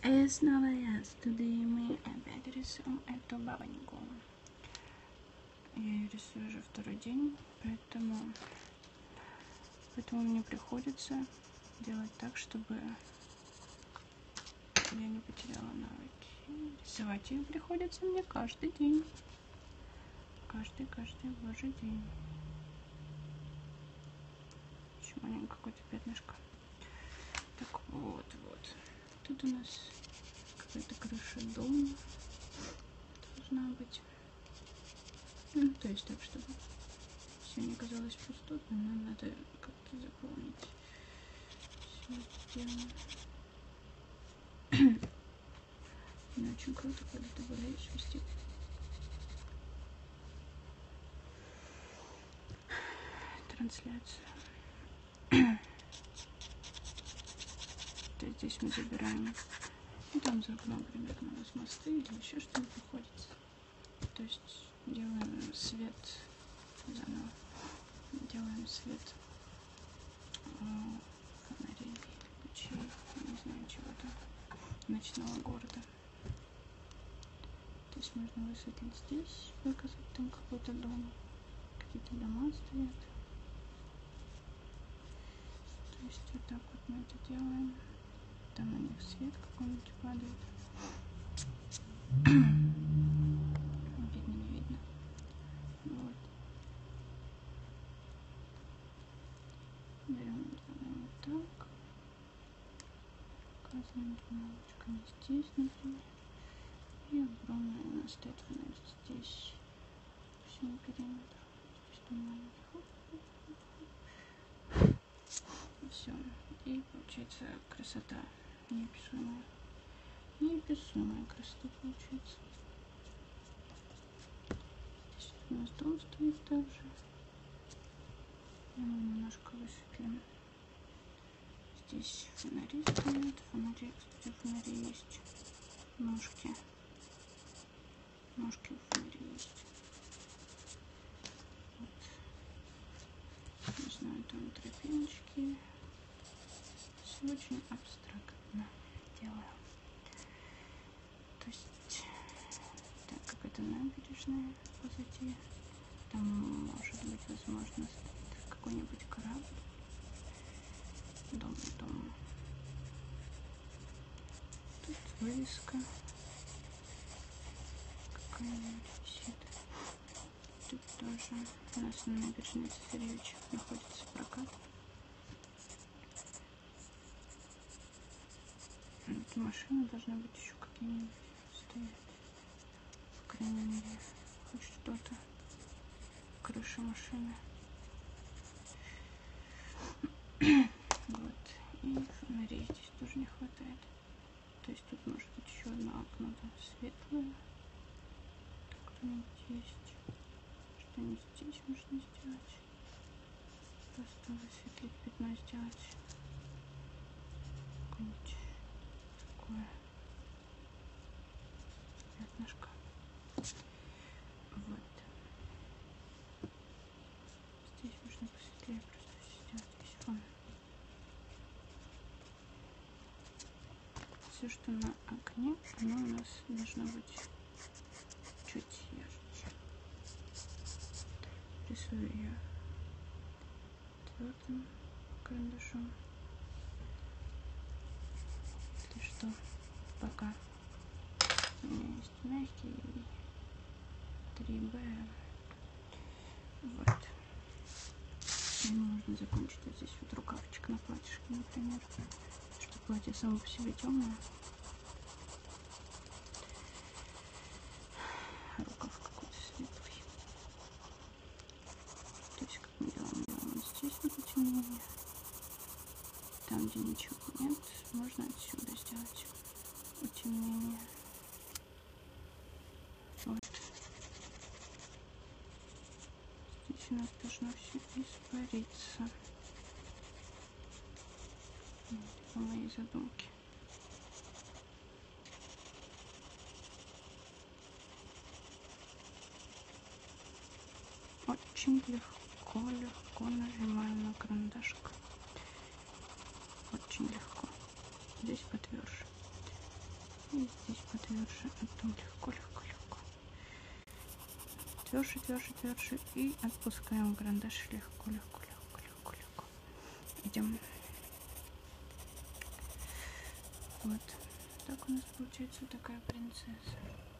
И снова я с студией, мы опять рисуем эту бабоньку. Я ее рисую уже второй день, поэтому мне приходится делать так, чтобы я не потеряла навыки. Рисовать ее приходится мне каждый день. Каждый божий день. Еще маленькое какое-то пятнышко. Так вот. Тут у нас какая-то крыша дома должна быть. Ну, то есть так, чтобы все не казалось пустотным, нам надо как-то заполнить все это дело. Не очень круто, когда ты болеешь вести трансляцию. То есть здесь мы забираем, ну, там за окном примерно у нас мосты или еще что-нибудь находится. То есть делаем свет заново. Делаем свет фонарей, лучей, не знаю чего-то, ночного города. То есть можно высветлить здесь, показать там какой-то дом, какие-то дома стоят. То есть вот так вот мы это делаем. Там на них свет какой-нибудь падает. Видно, не видно. Вот. Берем вот так. Показываем немножечко здесь, например. И огромный у нас стоит фонарь здесь. По всему периметру. Все. И получается красота неописуемая. Неописуемая красота получается. Здесь у нас дом стоит также. Немножко высветлим. Здесь фонари стоят. Фонари, кстати, у фонари есть ножки. Ножки у фонари есть. Вот. Не знаю, там тропиночки. Все очень абстрактно делаю. То есть, так как это набережная позади, там может быть возможно какой-нибудь корабль. Дом. Тут вывеска какая-нибудь висит. Тут тоже у нас на набережной Цесаревича находится прокат. Вот машины должны быть еще какие-нибудь стоять. По крайней мере, хоть что-то. Крыша машины. Вот. И фонарей здесь тоже не хватает. То есть тут может быть еще одно окно, да, светлое. Так, кто-нибудь есть. Что-нибудь здесь можно сделать. Просто высветлить пятно, сделать какое-нибудь такое пятнышко. Вот. Здесь можно посветлее просто все сделать, весь фон. Все, что на окне, оно у нас должно быть чуть ярче. Рисую ее твердым карандашом. Если что, пока у меня есть мягкий 3B. Вот. И можно закончить вот здесь вот рукавчик на платьишке, например. Что платье само по себе темное. Рукав какой-то светлый. То есть как мы делаем вот здесь вот затемнение. Там, где ничего нет, можно отсюда сделать утемнение. Вот. Здесь у нас должно все испариться. Это по моей задумке. Очень легко нажимаем на карандашик. Очень легко. Здесь потверже. И здесь потверже. Это легко, легко, легко. Тверже, тверже, тверже. И отпускаем карандаш легко, легко, легко, легко, легко. Идем. Вот. Так у нас получается такая принцесса.